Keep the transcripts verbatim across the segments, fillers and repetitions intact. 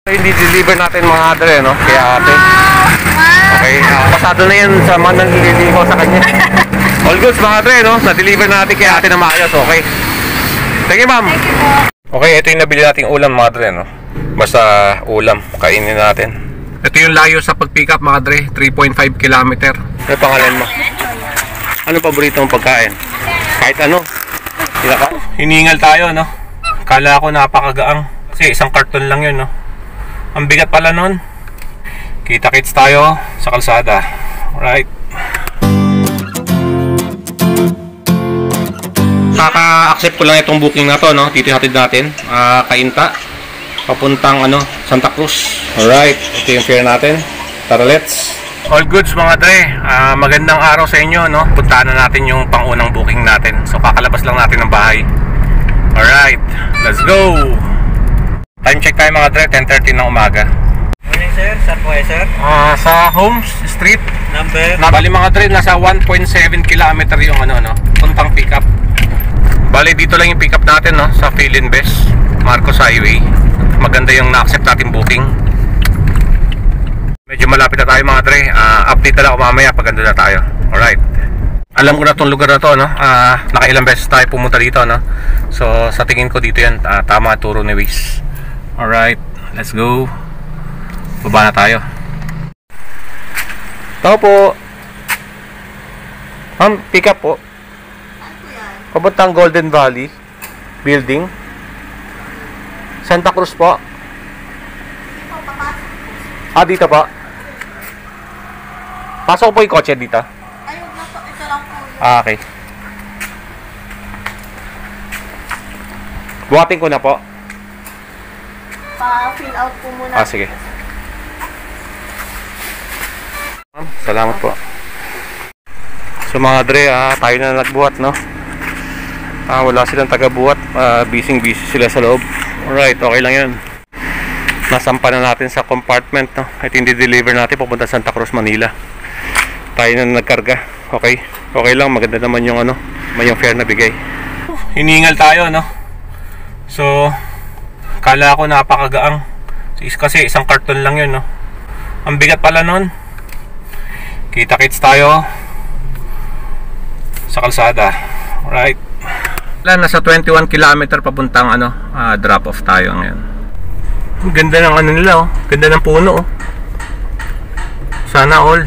Hindi deliver natin mga dre, no? Kaya ate. Okay, uh, pasado na yan sa mga nangliliho sa kanya. All goods mga dre, no? Na-deliver natin kaya ate na maayos, okay? Thank you, ma'am. Okay, ito yung nabili nating ulam mga dre, no? Basta ulam, kainin natin. Ito yung layo sa pag-pick up mga dre, three point five kilometer. Ano pangalan mo? Ano paborito mong pagkain? Kahit ano. Hinaka? Hiningal tayo, no? Kala ko napakagaang. Kasi isang karton lang yun, no? Ang bigat pala nun. Kita-kits tayo sa kalsada. Alright. Kaka-accept ko lang itong booking na to, no? Titihatid natin. Uh, Kainta. Papuntang ano, Santa Cruz. Alright. Ito yung fare natin. Tara, let's. All goods mga dre. Uh, magandang araw sa inyo, no? Puntahan na natin yung pangunang booking natin. So kakalabas lang natin ng bahay. Alright. Let's go. Time check tayo mga dre, ten thirty ng umaga. Morning sir, saan po kayo sir? Uh, sa Holmes Street. Number? Bali mga dre, nasa one point seven kilometer yung ano, no? Puntang pick up. Bali dito lang yung pick up natin, no? Sa Philinvest, Marcos Highway. Maganda yung na-accept natin booking. Medyo malapit na tayo mga dre. uh, Update na lang ako mamaya pag ando na tayo. Alright. Alam ko na itong lugar na to, no? uh, Nakailang beses tayo pumunta dito, no? So sa tingin ko dito yan, uh, tama turo ni Waze. Alright, let's go. Baba na tayo. Tao po. Ma'am, pick up po. Papuntang Golden Valley Building, Santa Cruz po. Ah, dito po. Pasok po yung kotse dito. Ayun na po, ito lang po. Ah, okay. Buhatin ko na po. Pa-fill out po muna. Ah, sige. Salamat po. So mga dre, ah, tayo na nagbuhat, no? Ah, wala silang taga-buhat. Ah, busy busy sila sa loob. Alright, okay lang yun. Nasampa na natin sa compartment, no? Ito yung deliver natin papunta Santa Cruz, Manila. Tayo na nagkarga. Okay. Okay lang, maganda naman yung ano, may yung fare na bigay. Hiningal tayo, no? So kala ko napakagaang. Kasi isang karton lang yun, no? Ang bigat pala nun. Kita-kits tayo sa kalsada. Alright. Nasa twenty-one kilometer papuntang ano, uh, drop off tayo ngayon. Ang ganda ng ano nila, oh. Ganda ng puno, oh. Sana all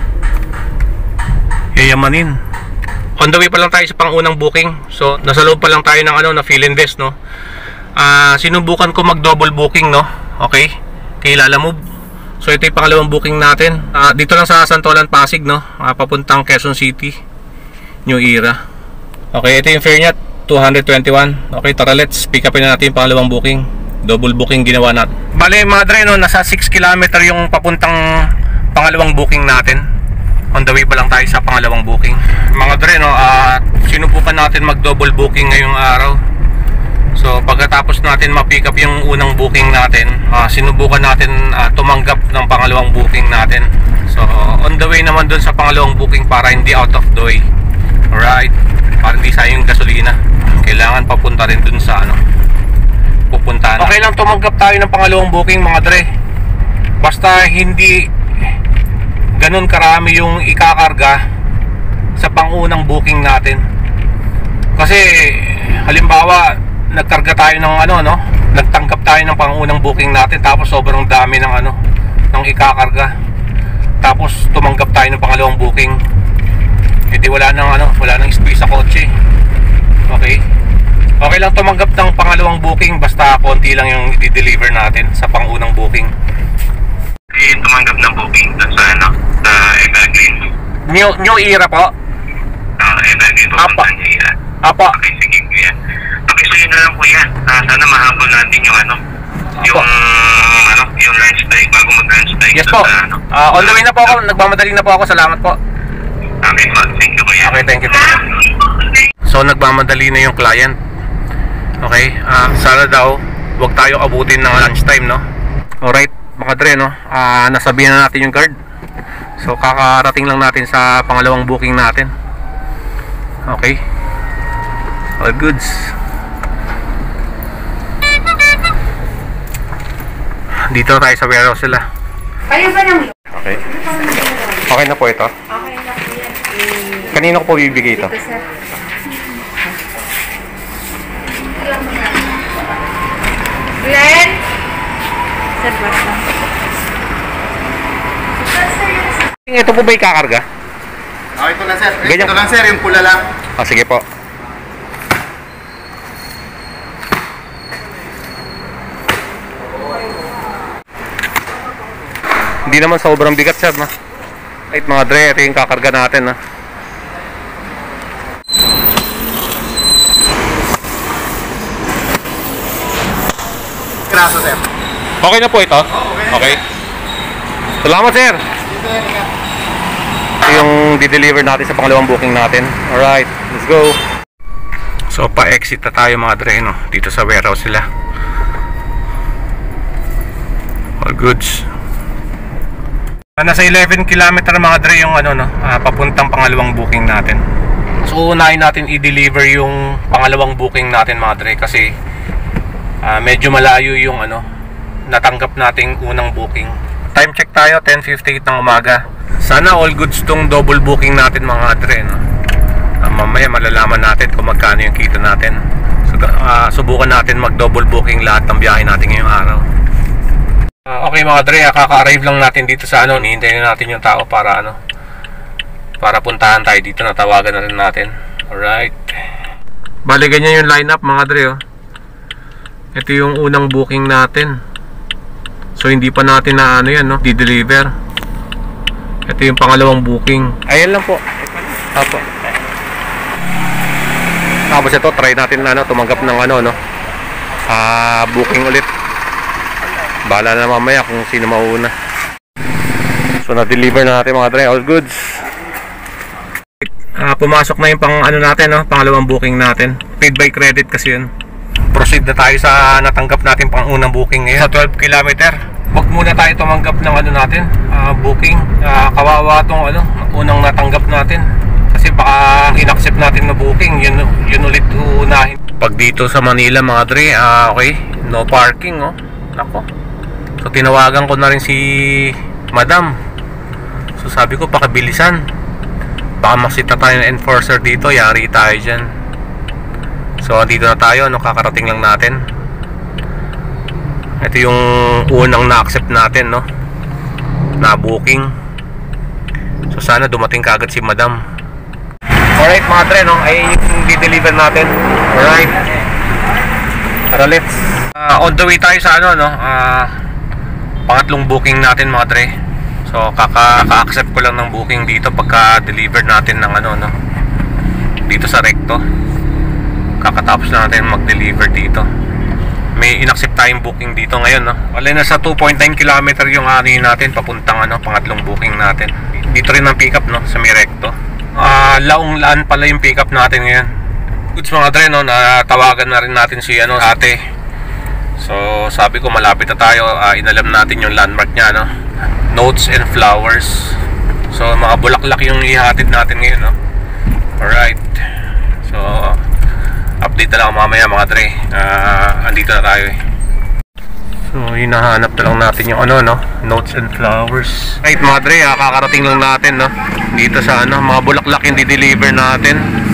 yayamanin. On the way pa lang tayo sa pangunang booking. So nasa loob pa lang tayo ng ano, na Philinvest, no? Uh, sinubukan ko mag double booking, no? Okay, kay Lalamove. So ito yung pangalawang booking natin. uh, Dito lang sa Santolan, Pasig, no? uh, Papuntang Quezon City, New Era. Okay, ito yung fare nya, two twenty-one. Okay, tara, let's pick upin na natin yung pangalawang booking. Double booking ginawa natin. Bale mga dre, no? Nasa six kilometer yung papuntang pangalawang booking natin. On the way pa lang tayo sa pangalawang booking. Mga dre, no? uh, Sinubukan natin mag double booking ngayong araw. So pagkatapos natin ma-pick up yung unang booking natin, uh, sinubukan natin uh, tumanggap ng pangalawang booking natin. So on the way naman dun sa pangalawang booking para hindi out of the way. Alright, para hindi sayang yung gasolina. Kailangan papunta rin dun sa ano, pupuntahan. Okay lang tumanggap tayo ng pangalawang booking mga dre. Basta hindi ganun karami yung ikakarga sa pangunang booking natin. Kasi halimbawa nagkarga tayo ng ano, no? Nagtanggap tayo ng pangunang booking natin, tapos sobrang dami ng ano, ng ikakarga. Tapos tumanggap tayo ng pangalawang booking. Eh di wala nang ano, wala nang space sa kotse. Okay? Okay lang tumanggap ng pangalawang booking, basta konti lang yung i-deliver natin sa pangunang booking. Eh, tumanggap ng booking doon sa ano, sa Evergreen. New, New Era po? Ah, uh, Evergreen po. Apa. New Era. Apa. Okay, sige kuya. Okay, so yun na lang kuya. Uh, sana mahabol natin yung ano, Apa. yung ano, yung lunch break bago mag-lunch break. Yes po. Sa, ano, uh, on the way na po ako, nagmamadali na po ako. Salamat po. Okay po, thank you kuya. Okay, thank you. So nagmamadali na yung client. Okay, uh, sana daw wag tayo abutin ng lunchtime, no? Alright, mga dre, no? Uh, nasabihan na natin yung guard. So kakarating lang natin sa pangalawang booking natin. Okay, all goods. dito na tayo sa warehouse sila. Kayo ba nang Okay. Okay na po ito. Okay na po yan. Eh, Kanino ko po bibigay ito? ito, sir. Glenn? Sir, basta. Ito po ba ikakarga? Okay, ito lang sir. Ganyan. Ito lang sir, yung pula lang. Ah, sige po. Hindi naman sobrang bigat siya, no? Right, mga dre, ito yung kakarga natin, no? Graso sir. Okay na po ito? Okay. Salamat, sir! Ito yung di-deliver natin sa pangalawang booking natin. Alright, let's go! So, pa-exit na tayo mga dre, no? Dito sa warehouse sila. All goods. Nasa eleven kilometer mga dre yung ano, no? Uh, papuntang pangalawang booking natin. So, unahin natin i-deliver yung pangalawang booking natin mga dre kasi uh, medyo malayo yung ano, natanggap nating unang booking. Time check tayo, ten fifty-eight ng umaga. Sana all goods tong double booking natin mga dre, no? Uh, mamaya malalaman natin kung magkano yung kita natin. So, uh, subukan natin mag double booking lahat ng biyahe natin ngayong araw. Uh, okay mga dre, uh, kaka-arrive lang natin dito sa ano, hihintayin natin yung tao para ano, para puntahan tayo dito, natawagan na rin natin. Alright. Bali ganyan yung lineup mga dre, oh. Ito yung unang booking natin. So hindi pa natin na ano yan, no, di-deliver. Ito yung pangalawang booking. Ayan lang po. Apo. Tapos ito, try natin na ano, tumanggap ng ano, no, ah, booking ulit. Bahala na mamaya kung sino mauna. So na-deliver na natin mga dre, all goods. Uh, pumasok na yung pang ano natin, no, pangalawang booking natin. Paid by credit kasi yun. Proceed na tayo sa natanggap natin pang unang booking ngayon. Sa twelve kilometer. Wag muna tayo tumanggap ng ano natin, uh, booking. Uh, kawawa tong ano, unang natanggap natin. Kasi baka in-accept natin na booking, yun, yun ulit uunahin. Pag dito sa Manila mga dre, uh, okay, no parking, oh. Nako. So tinawagan ko na rin si Madam. So sabi ko pakabilisan. Baka makita tayo ng enforcer dito, yari tayo dyan. So dito na tayo, no, kakarating lang natin. Ito yung unang na-accept natin, no, na booking. So sana dumating kaagad si Madam. Alright mga dre, no, ay yung di-deliver natin. Alright. Tara, let's uh, on the way tayo sa ano, no, uh, pangatlong booking natin mga dre. So kaka-accept ko lang ng booking dito pagka deliver natin ng ano, no, dito sa Recto. Kakatapos na natin mag-deliver dito. May in-accept tayong booking dito ngayon, no. Wala na sa two point nine kilometer yung ano natin papuntang ano, pangatlong booking natin. Dito rin ang pick up, no, sa may Recto. Uh, Laong Laan pala yung pick up natin ngayon. Goods mga dre, no, natawagan na rin natin si ano, ate. So sabi ko malapit na tayo, uh, inalam natin yung landmark niya, no, Notes and Flowers. So mga bulaklak yung ihatid natin ngayon, no. Alright. So update na lang mamaya mga dre. uh, Andito na tayo eh. So hinahanap na lang natin yung ano, no, Notes and Flowers. Right mga dre, uh, kakarating lang natin, no, dito sa ano, mga bulaklak yung di-deliver natin.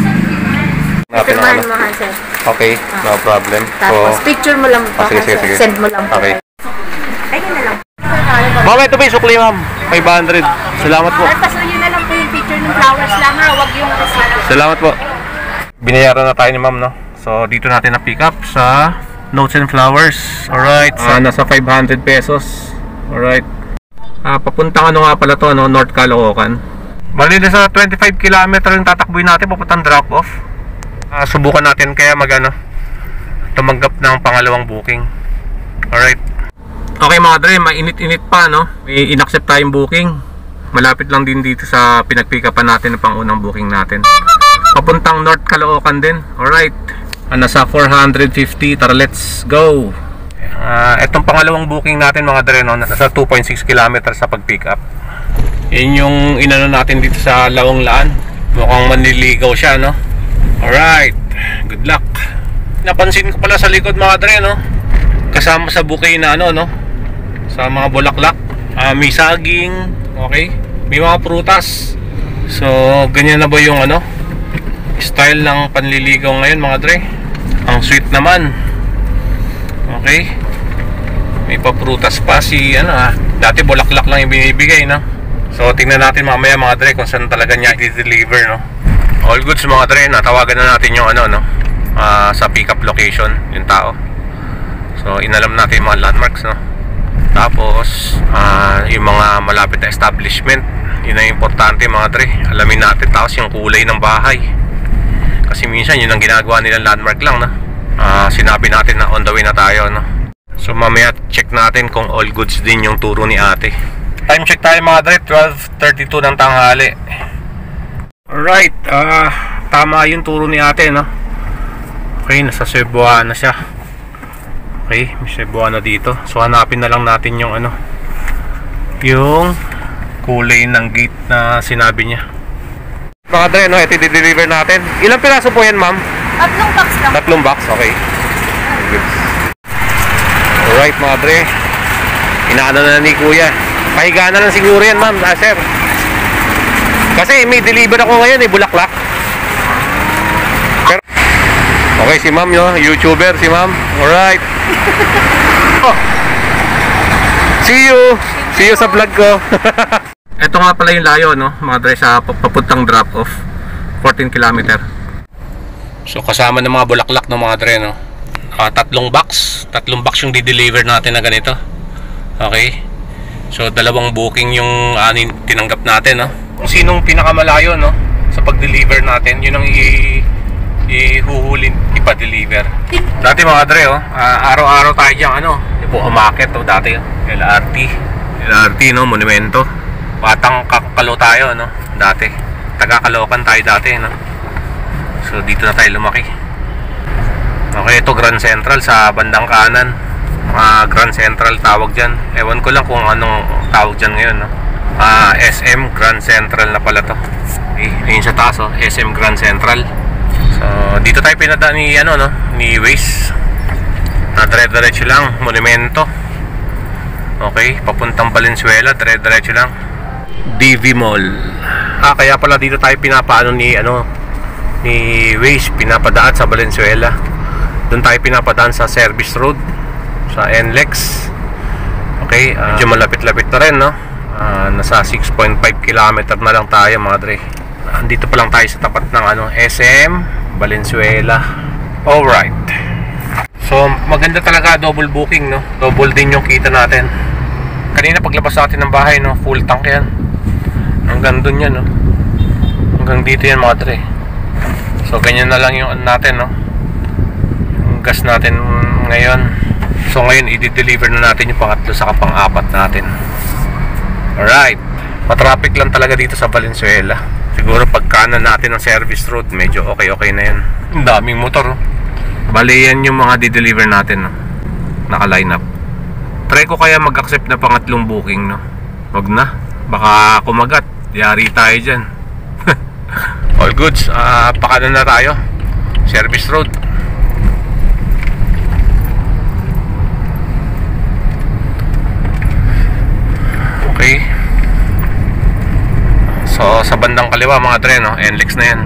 Natin ang ano. Mahal, sir. Okay, no problem. Tapos So, picture mo lang ah, pa, sige, sige, sir. sige. Send mo lang pa. okay. Ayun na lang. Ma'am, ito ba yung sukli, ma'am? five hundred. Salamat po. At pasuyo na lang po yung picture ng flowers lang, ha. Huwag yung receipt. Salamat po. Binayaran na tayo ni ma'am, no? So dito natin na pick up sa Notes and Flowers. Alright, uh, nasa five hundred pesos. Alright. Uh, papuntang ano nga pala to, no? North Caloocan. Bali na sa twenty-five kilometer yung tatakbuhin natin papuntang drop off. Uh, subukan natin kaya magano tumanggap ng pangalawang booking. Alright. Okay mga dre, mainit-init pa, no? May in-accept tayong booking. Malapit lang din dito sa pinag-pick upan natin ng pangunang booking natin. Papuntang North Caloocan din. Alright. Uh, nasa four hundred fifty. Tara, let's go. Uh, etong pangalawang booking natin mga dre, no, nasa two point six kilometers sa pag-pick up. Yan yung inano natin dito sa Laong Laan. Mukhang manliligaw siya, no? Alright. Good luck. Napansin ko pala sa likod mga dre, no, kasama sa bouquet na ano, no, sa mga bulaklak. Uh, may saging, okay? May mga prutas. So, ganyan na ba yung ano? Style ng panliligaw ngayon mga dre. Ang sweet naman. Okay? May paprutas pa si ano ha. Dati bulaklak lang yung binibigay, no? So, tingnan natin mamaya mga dre kung saan talaga niya i-deliver, no? All goods mga dre, natawagan na natin yung ano, no? Uh, sa pick up location, yung tao. So, inalam natin yung mga landmarks, no? Tapos, uh, yung mga malapit na establishment, yun ang importante mga dre. Alamin natin, tapos yung kulay ng bahay. Kasi minsan, yun ang ginagawa nilang landmark lang, no? Uh, sinabi natin na on the way na tayo, no? So, mamaya check natin kung all goods din yung turo ni ate. Time check tayo mga dre, twelve thirty-two ng tanghali. Alright, uh, tama yung turo ni ate, no? Okay, nasa Cebuana siya. Okay, may Cebuana dito. So hanapin na lang natin yung ano, yung kulay ng gate na sinabi niya. Mga dre, no, ito i-deliver natin. Ilang piraso po yan, ma'am? Tatlong box lang. Tatlong box, okay. Good. Alright mga dre, inaano na ni kuya. Pahiga na lang siguro yan, ma'am, ah, sir. Kasi may deliver ako ngayon eh, bulaklak. Pero okay, si ma'am, no? YouTuber si ma'am. Alright. Oh. See you. See you sa vlog ko. Ito nga pala yung layo, no? Mga dre, sa papuntang drop off. fourteen kilometer. So kasama ng mga bulaklak ng mga dre, no? Uh, tatlong box. Tatlong box yung di-deliver natin na ganito. Okay. So dalawang booking yung uh, tinanggap natin, no? Kung sinong pinakamalayo, no? Sa pag-deliver natin, yun ang i- ihuhulin, ipa-deliver. Dati mga dre, oh, uh, araw-araw tayo dyan, ano, po umakit, oh, dati, L R T, L R T, no, monumento. Batang kakalo tayo, no, dati. Taga-Caloocan tayo dati, no. So, dito na tayo lumaki. Okay, ito Grand Central sa bandang kanan. Uh, Grand Central tawag dyan. Ewan ko lang kung anong tawag dyan ngayon, no. Uh, S M Grand Central na pala to. Okay, ayun sa taas, oh, S M Grand Central. So, dito tayo pinadaan ni, ano, no, ni Waze. Na dire-diretso lang, monumento. Okay, papuntang Valenzuela, dire-diretso lang. D V Mall. Ah, kaya pala dito tayo pinapaano ni, ano, ni Waze, pinapadaan sa Valenzuela. Doon tayo pinapadaan sa Service Road, sa N L E X. Okay, uh, medyo malapit-lapit na rin, no? Uh, nasa six point five kilometer na lang tayo mga dre. Andito pa lang tayo sa tapat ng ano, S M Valenzuela. Alright. So maganda talaga double booking, no? Double din yung kita natin. Kanina paglabas natin ng bahay, no, full tank yan. Hanggang dun yan, no? Hanggang dito yan mga dre. So ganyan na lang yung natin, no? Yung gas natin ngayon. So ngayon i-deliver na natin yung pangatlo sa pang-apat natin. Alright. Matraffic lang talaga dito sa Valenzuela. Siguro pag kanan natin ng service road, medyo okay-okay na yan. Ang daming motor, oh. Bali yan yung mga di-deliver natin, no? Naka-line up. Try ko kaya mag-accept na pangatlong booking, no? Wag na. Baka kumagat. Yari tayo dyan. All goods. Uh, pakanan na tayo. Service road. Okay. So sa bandang kaliwa mga dre, no, N L E X na yan.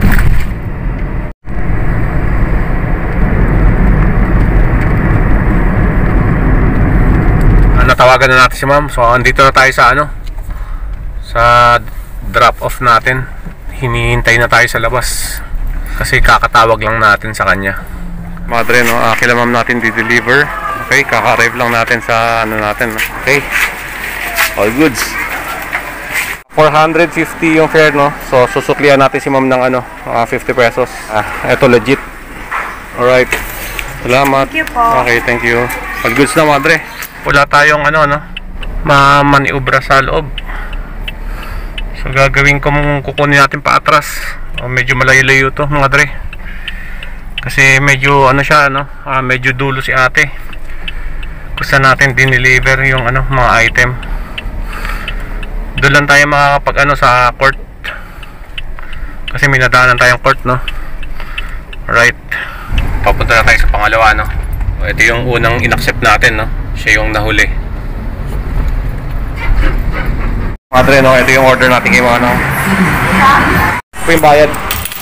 Ah, natawagan na natin si ma'am. So andito na tayo sa ano, sa drop off natin. Hinihintay na tayo sa labas kasi kakatawag lang natin sa kanya. Mga dre, no, uh, kila ma'am natin di-deliver. Okay, kaka-arrive lang natin sa ano natin, no? Okay. All goods. four hundred fifty yung fare, no? So susuklian natin si ma'am ng ano, uh, fifty pesos. Ah, eto legit. Alright. Salamat. Thank you po. Okay, thank you. All goods na mga dre. Wala tayong ano, no, mamaniubra sa loob. So gagawin ko mong kukunin natin pa atras. O, medyo malayo-layo to mga dre. Kasi medyo ano siya, no? Ah, medyo dulo si ate. Gusto natin dineliver yung ano, mga item. Doon lang tayo makakapag ano sa court. Kasi may nadaanan tayong court, no? Right. Papunta na tayo sa pangalawa, no? Ito yung unang inaccept natin, no? Siya yung nahuli. Dre, no? Ito yung order natin kay Manang. Ito yung bayad.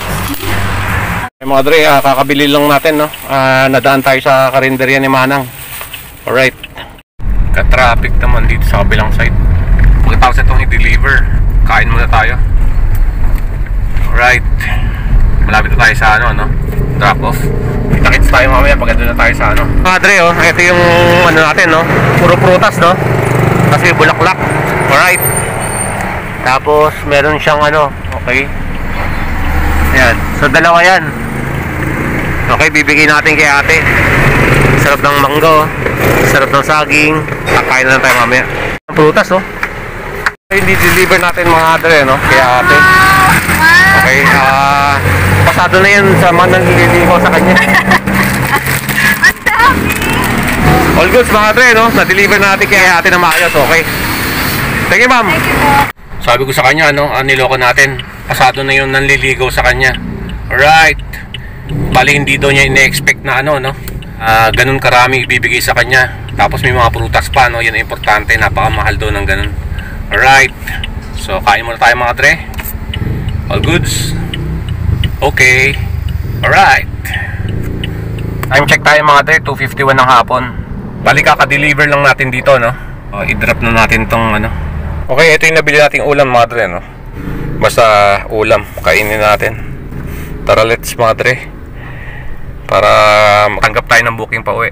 Mga Dre, uh, kakabili lang natin, no? Uh, nadaan tayo sa karinderya ni Manang. Alright. Ka-traffic naman dito sa kabilang side. Pagkatapos itong i-deliver, kain muna tayo. Alright. Malapit na tayo sa ano, no? Drop off. Kita-kits tayo mamaya pag na tayo sa ano. Mga Dre, oh, ito yung ano natin, no? Puro prutas, no? Kasi bulaklak. Alright. Tapos meron siyang ano, okay? Ayan. So dalawa yan. Okay, bibigyan natin kay ate. Sarap ng manggo, sarap ng saging. Kakain na lang tayo mamaya. Ang prutas, oh. Hindi deliver natin mga Dre, no? Kay ate. Okay, ah uh, pasado na yan sa mga nanliligaw sa kanya. All goods mga Dre, no? Na-deliver natin kay ate na maayos, okay? Thank you, ma'am. Sabi ko sa kanya, no? Uh, niloko natin. Pasado na yung nanliligaw sa kanya. Alright. Bali, hindi daw niya ina-expect na ano, no? Uh, ganun karami ibibigay sa kanya. Tapos may mga prutas pa, no? Yan ang importante. Napakamahal daw ng ganun. Alright. So, kain muna tayo mga Dre. All goods. Okay. Alright. Time check tayo mga Dre. two fifty-one ng hapon. Bali, kaka-deliver lang natin dito, no? Uh, i-drop na natin tong ano. Okay, ito yung nabili nating ulam mga Dre, no? Basta ulam, kainin natin. Tara, let's mga Dre, para matanggap tayo ng booking pa uwi.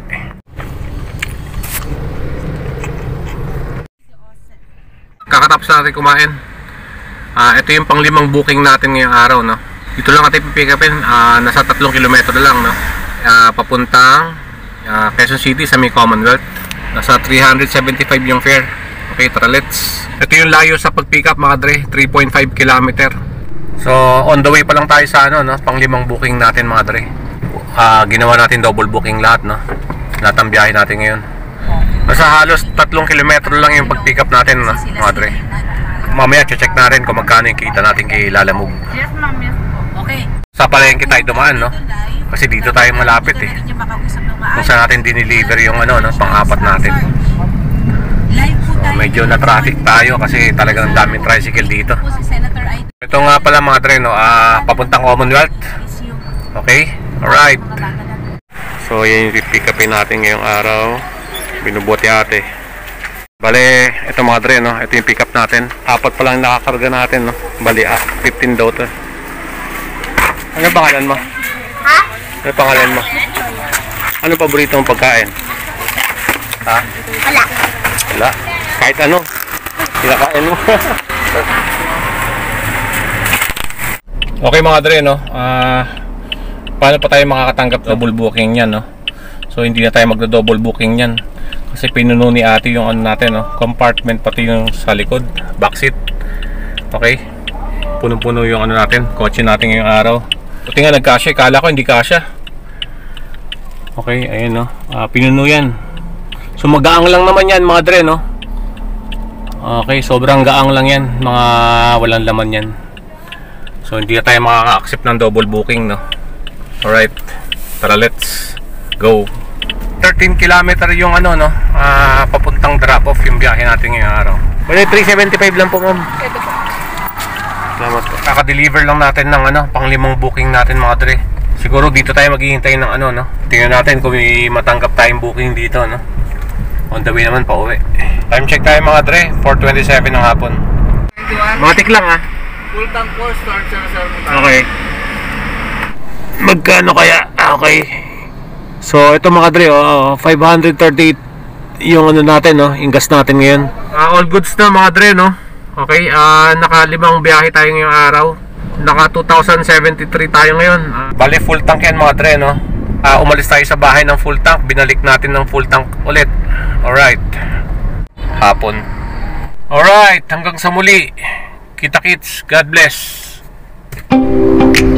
Kakatapos natin kumain. uh, Ito yung panglimang booking natin ngayong araw, no? Dito lang natin pipick upin. uh, Nasa tatlong kilometro lang, no? uh, Papuntang uh, Quezon City sa may Commonwealth. Nasa three hundred seventy-five yung fare. Okay, tara, let's. Ito yung layo sa pag-pick up mga Dre, three point five kilometer. So, on the way pa lang tayo sa ano, no? Panglimang booking natin mga Dre. uh, Ginawa natin double booking lahat, no? Lahat ang biyahe natin ngayon. Nasa halos tatlong kilometro lang yung pag-pick up natin, no? Mga Dre. Mamaya check na rin kung magkano yung kita natin kay Lalamove. Yes, ma'am. Yes po. Okay. Sa palengke tayo dumaan, no? Kasi dito tayo malapit eh. Kung saan natin dineliver yung ano, no? Pang-apat natin. So, medyo na-traffic tayo kasi talagang daming tricycle dito. Ito nga pala mga Dre, no? uh, Papuntang Commonwealth. Okay? Alright. So yan yung pick upin natin ngayong araw. Binubuti ate. Bale, ito mga Dre, no? Ito yung pick up natin. Apat pa lang nakakarga natin, no? Bali, ah, fifteen daw to. Ano pangalan mo? Ha? Ano pangalan mo? Ano paborito mong pagkain? Ha? Wala. Wala. Kahit ano. Kinakain mo. Okay mga Dre, no? Ah, uh, paano pa tayo makakatanggap double booking yan, no? So hindi na tayo magdo-double booking yan. Kasi pinuno ni ate yung ano natin, no? Compartment pati yung sa likod, backseat. Okay? Punong-puno yung ano natin, kotse natin ngayong araw. Buti nga nagkasya, kala ko hindi kasya. Okay, ayun, no? Uh, pinuno yan. So magaang lang naman yan mga Dre, no? Okay, sobrang gaang lang yan. Mga walang laman yan. So hindi na tayo makaka-accept ng double booking, no? Alright, tara, let's go. Thirteen kilometer yung ano, no? Uh, papuntang drop off yung biyahe natin ngayong araw. Bale, three seventy-five lang po, ma'am. Ito po. Salamat po. Kaka-deliver lang natin ng ano, panglimang booking natin mga Dre. Siguro dito tayo maghihintay ng ano, no? Tingnan natin kung may matanggap tayong booking dito, no? On the way naman pa uwi. Time check tayo mga Dre, four twenty-seven ng hapon. Matik lang, ha? Full tank four start siya sir. Okay. Magkano kaya? Okay. So ito mga Dre, oh, five thirty-eight yung ano natin, no? Yung gas natin ngayon. Uh, all goods na mga Dre, no? Okay, uh, nakalimang biyahe tayo ngayong araw. Naka two thousand seventy-three tayo ngayon. Uh, Bali full tank yan mga Dre, no? Uh, umalis tayo sa bahay ng full tank. Binalik natin ng full tank ulit. Alright. Hapon. Alright, hanggang sa muli. Kita-kits. God bless.